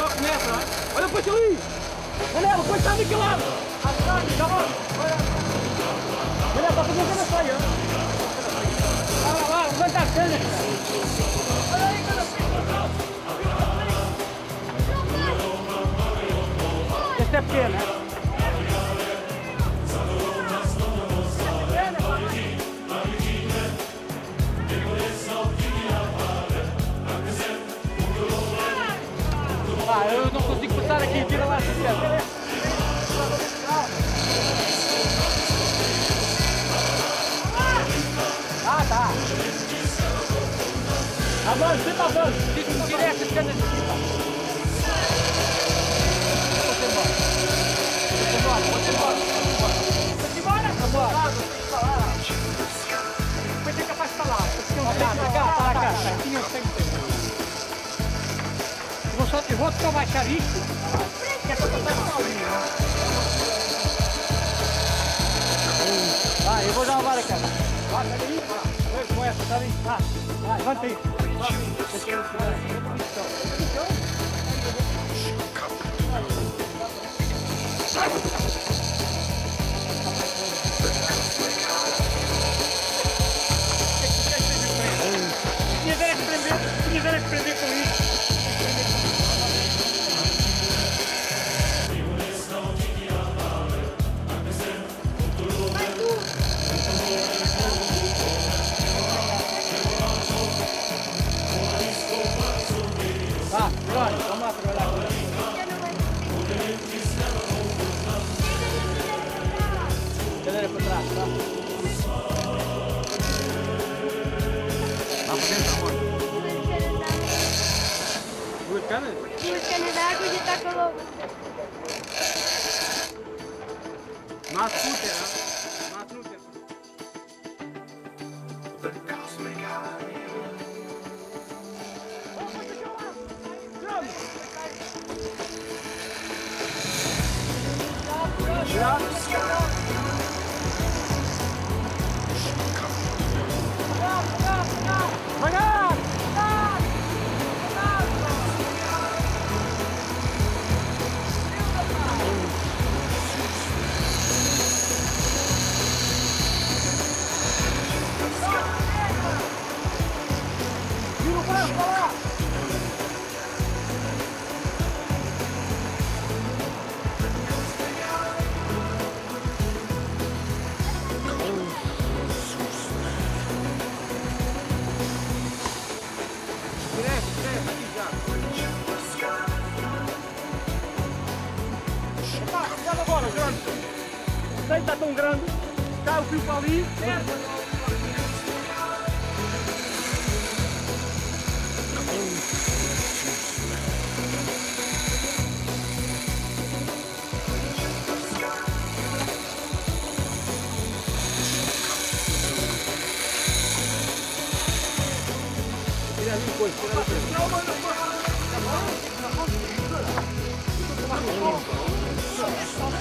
só começa, não é? Olha o peixe ali! Manela, o peixe está daquele lado! Já vai! Manela, está a fazer cada feia! Lá, levanta as canas! Olha aí, cada feia! Este é pequeno, é? Eu não consigo passar aqui, tira lá essa pedra. Tá. Avança, sempre avança. Diz-me tirar essas canas aqui, pá. Vou-te embora. Vou-te embora. Depois é capaz de estar lá. Está cá. Tinha um tempo. Eu vou só baixar isto, que é para passar o paulinho. Vai, eu vou já levar a cama. Vai, pega aí. Vai, com essa, está bem? Vai, levanta aí. Tinha que prender com isso. Vamos lá trabalhar com ele. Cadeira para trás, tá? Lá para dentro, amor. Duas canas? Duas canas de água e está com a loba. Não há scooter, não? Não há scooter. Não está tão grande, está o fio para ali. Tira ali depois, tira ali depois.